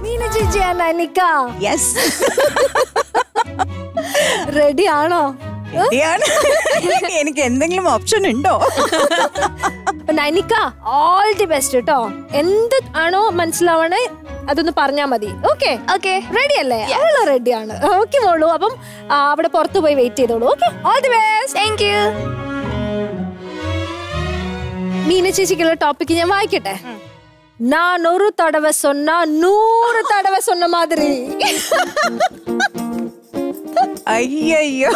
Meena Chichi and Nainika. Yes. Ready ആണോ? എനിക്ക് എന്തെങ്കിലും ഓപ്ഷൻ ഉണ്ടോ? നൈനിക്ക ഓൾ ദി ബെസ്റ്റ് കേട്ടോ. എന്ത് ആണോ മനസ്സിലാവണേ അതൊന്ന് പറഞ്ഞാ മതി. ഓക്കെ റെഡി അല്ലേ? അവള് റെഡിയാണ്. ഓക്കെ മോളൂ. അപ്പം അവിടെ പുറത്തു പോയി വെയിറ്റ് ചെയ്തോളൂ. Okay all the best. Thank you. Meena ചേച്ചിക്കുള്ള ടോപ്പിക് ഞാൻ വായിക്കട്ടെ. நான் ஒரு தடவை சொன்னா 100 தடவை சொன்ன மாதிரி. അയ്യോ.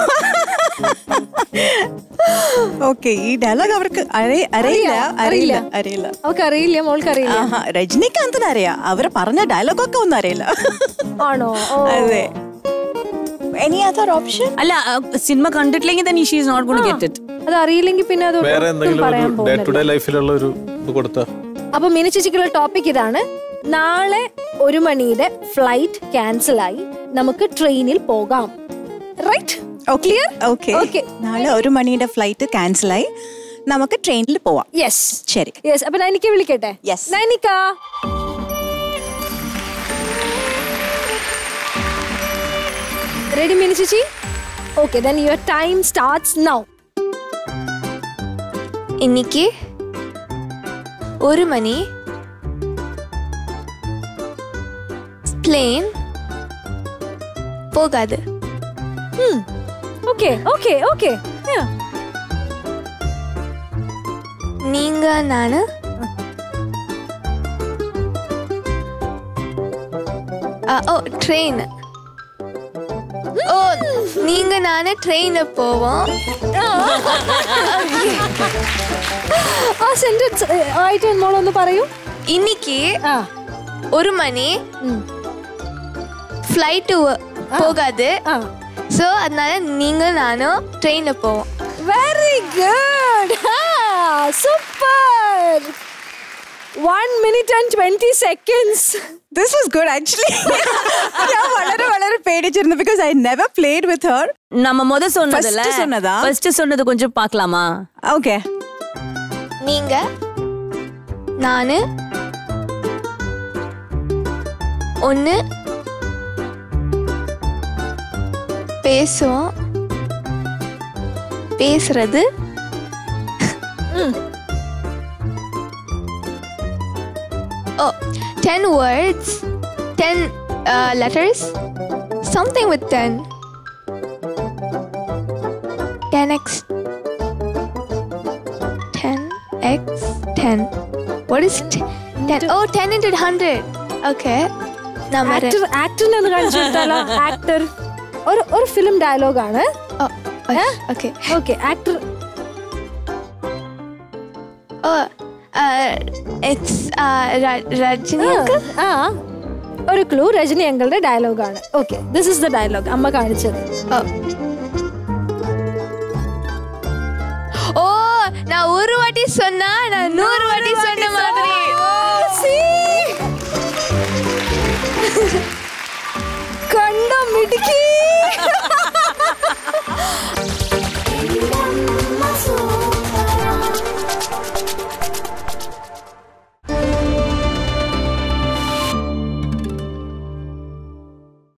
ഓക്കെ, ഈ ഡയലോഗ് അവർക്ക് അറിയില്ല. അവർക്ക് അറിയില്ല, മോൾക്ക് അറിയില്ല. രജനികാന്തിന് അറിയാം, അവര് പറഞ്ഞ ഡയലോഗൊക്കെ ഒന്നും അറിയില്ല. ആണോ? അതെ. Any other option? അല്ല, സിനിമ കണ്ടിട്ടില്ലെങ്കിൽ then she is not going to get it. അത് അറിയില്ലെങ്കിൽ പിന്നെ അത് വേറെ എന്തെങ്കിലും ഡേ ടു ഡേ ലൈഫിലുള്ള ഒരു ഇത് കൊടുത്താ. അപ്പൊ മീന ചേച്ചിക്കുള്ള ടോപ്പിക് ഇതാണ്. നാളെ 1 മണിയുടെ ഫ്ലൈറ്റ് ക്യാൻസൽ ആയി, നമുക്ക് ട്രെയിനിൽ പോകാം. റൈറ്റ്? ഓക്കെ. നാളെ 1 മണിയുടെ ഫ്ലൈറ്റ് ക്യാൻസൽ ആയി, നമുക്ക് ട്രെയിനിൽ പോവാം. യെസ് ശരി. യെസ്. അപ്പൊ നൈനിക്ക വിളിക്കട്ടെ? Yes. Nainika. Ready, Meena Chichi? Okay, then your time starts now. இன்னைக்கு 1 மணி plane போகாது. Okay. Yeah. நீங்க நானு ட்ரெயின். நீங்க நானு ட்ரெயின்ல போவோம். ആ സെന്റൻസ് ആയിട്ട് മോളൊന്ന് പറയൂ. இன்னைக்கு 1 மணி ഫ്ലൈറ്റ് പോകാது. സോ அதனால நீங்க நானும் ட்ரெயின்ல போவோம். Very good. Super. 1 minute and 20 seconds. This was good actually. ഞാൻ വളരെ പേടിച്ചിരുന്നു because I never played with her. நம்ம ஃபர்ஸ்ட் சொன்னது கொஞ்சம் பார்க்கலாமா? ஓகே. நீங்க நானு ஒன்னு பேசுவோம். பேசுறது 10 words, 10 letters, something with 10. 10x 10. What is 10? Oh, 10 into 100. Okay. ആക്ടറിനെ ഒന്ന് കാണിച്ചു കൊടുത്താലോ? ആക്ടർ ഒരു ഫിലിം ഡയലോഗ് ആണ്. Okay. Actor. It's Rajini uncle. ഒരു ക്ലൂ, രജനി അങ്കിളുടെ ഡയലോഗ് ആണ്. Okay, this is the dialogue അമ്മ കാണിച്ചത്. நான் ஒரு வாட்டி சொன்னா நான் 100